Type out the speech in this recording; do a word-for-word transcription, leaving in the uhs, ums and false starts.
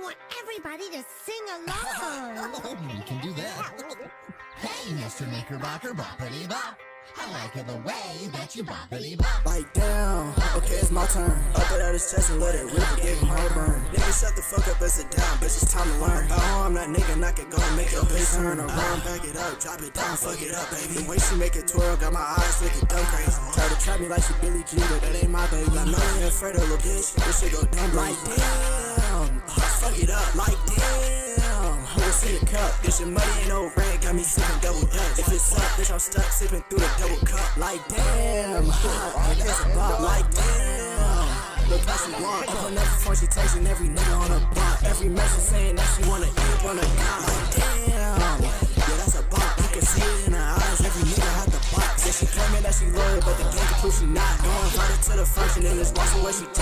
want everybody to sing along. Oh, we can do that. Hey, Mister Knickerbocker, boppity bop. I like it the way that you boppity bop. Like damn, okay, it's my turn. Up it out his chest and let it rip and give him heartburn. Nigga, shut the fuck up and sit down, bitch, it's time to learn. Oh, I'm that nigga, knock it, go and make your bitch turn around. Back it up, drop it down, fuck it up, baby. The way she make it twirl, got my eyes looking dumb crazy. Try to trap me like she Billie Jean, but that ain't my baby. I know you ain't afraid of little bitch, this shit go dumb. Like damn, fuck it up, like damn. We'll see the cup, this shit muddy, ain't no rag, got me sipping double dutch. If it's up, bitch, I'm stuck sipping through the double cup. Like damn, I guess a bop. Like damn, look how she walk. Open up the phone, she texting every nigga on her block. Every message saying that she wanna eat on her dot. Like damn, yeah, that's a bop. You can see it in her eyes, every nigga had the box. Yeah, she claiming that she loyal, but the game can prove she not. Going invited to the function and just watching where she